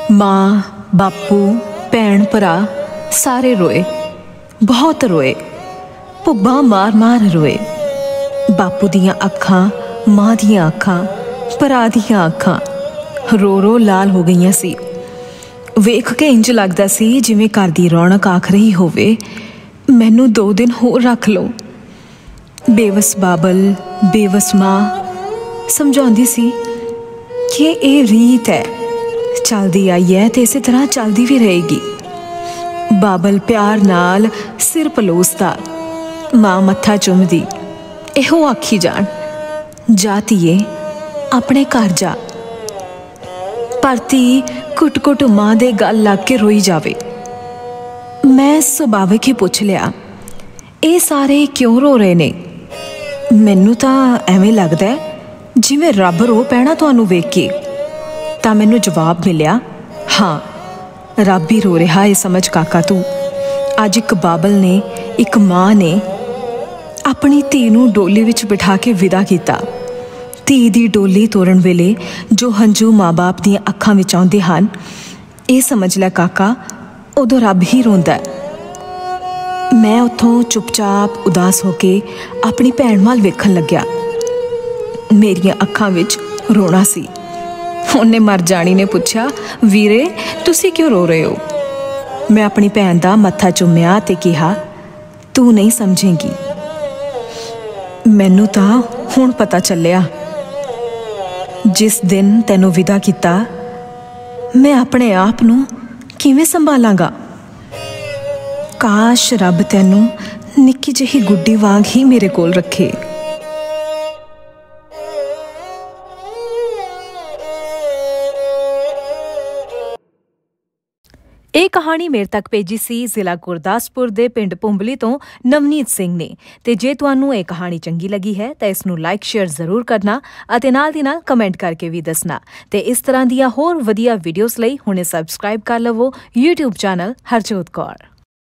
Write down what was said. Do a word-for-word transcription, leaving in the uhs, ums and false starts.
माँ बापू भैन भरा सारे रोए, बहुत रोए। भुब्बा मार मार रोए। बापू दियां अखां, माँ दियां अखां, भरा दियां अखां रो रो लाल हो गईयां सी। वेख के इंज लगदा सी जिवें घर दी रौनक आख रही होवे, मैनू दो दिन होर रख लो। बेवस बाबल, बेवस माँ समझाउंदी सी कि ये रीत है, चलदी आई है ते इसे तरह चलदी भी रहेगी। बाबल प्यार नाल सिर पलोसदा, माँ मत्था चुमदी, इहो आखी जान, जातीए अपने घर जा। पर धी घुट घुट माँ दे गल लग के रोई जावे। मैं सुभाविक ही पुछ लिया, ये सारे क्यों रो रहे ने? मैनू तां एवें लगदा है जिवें रब रो पैना तुहानू वेख के। तां मैनू जवाब मिलिया, हाँ रब ही रो रहा है, समझ काका तू। अज एक बाबल ने, एक माँ ने अपनी धी नू डोली विच बिठा के विदा किया। धी दी डोली तोड़न वेले जो हंझू माँ बाप दीयां अखां विच आउंदे हन, ये समझ लै काका उदों रब ही रोंदा है। मैं उत्थों चुपचाप उदास होके अपनी भैन वाल वेखन लग्या। मेरियां अखां विच रोना सी। उन्हें मर जानी ने पूछा, वीरे तुसी क्यों रो रहे हो? मैं अपनी भैन दा मत्था चुम्या ते कहा, तू नहीं समझेगी। मैनू तां हुण पता चलिया, जिस दिन तैनू विदा किता मैं अपने आप नू किवें संभालांगा। काश रब तैनू निक्की जही गुड्डी वांग ही मेरे कोल रखे। ਇਹ ਕਹਾਣੀ ਮੇਰੇ ਤੱਕ ਭੇਜੀ ਸੀ ਜ਼ਿਲ੍ਹਾ ਗੁਰਦਾਸਪੁਰ ਦੇ ਪਿੰਡ ਭੁੰਬਲੀ ਤੋਂ ਨਵਨੀਤ ਸਿੰਘ ਨੇ। ਤੇ ਜੇ ਤੁਹਾਨੂੰ ਇਹ ਕਹਾਣੀ ਚੰਗੀ ਲੱਗੀ ਹੈ ਤਾਂ ਇਸ ਨੂੰ ਲਾਈਕ ਸ਼ੇਅਰ ਜ਼ਰੂਰ ਕਰਨਾ ਅਤੇ ਨਾਲ ਦੀ ਨਾਲ ਕਮੈਂਟ ਕਰਕੇ ਵੀ ਦੱਸਣਾ। ਤੇ ਇਸ ਤਰ੍ਹਾਂ ਦੀਆਂ ਹੋਰ ਵਧੀਆ ਵੀਡੀਓਜ਼ ਲਈ ਹੁਣੇ ਸਬਸਕ੍ਰਾਈਬ ਕਰ ਲਵੋ YouTube ਚੈਨਲ ਹਰਜੋਤ ਕੌਰ।